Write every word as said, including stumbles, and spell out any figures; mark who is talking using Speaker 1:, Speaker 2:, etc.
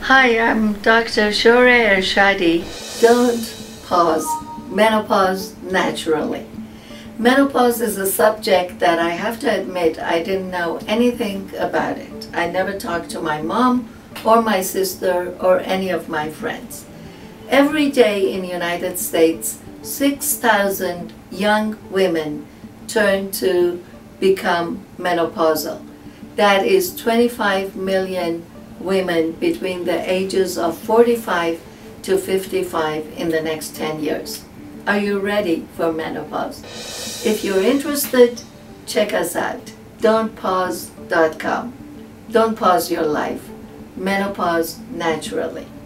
Speaker 1: Hi, I'm Doctor Shore Ershadi. Don't pause. Menopause naturally. Menopause is a subject that I have to admit I didn't know anything about it. I never talked to my mom or my sister or any of my friends. Every day in the United States, six thousand young women turn to become menopausal. That is twenty-five million women between the ages of forty-five to fifty-five in the next ten years. Are you ready for menopause? If you're interested, check us out. don't pause dot com. Don't pause your life. Menopause naturally.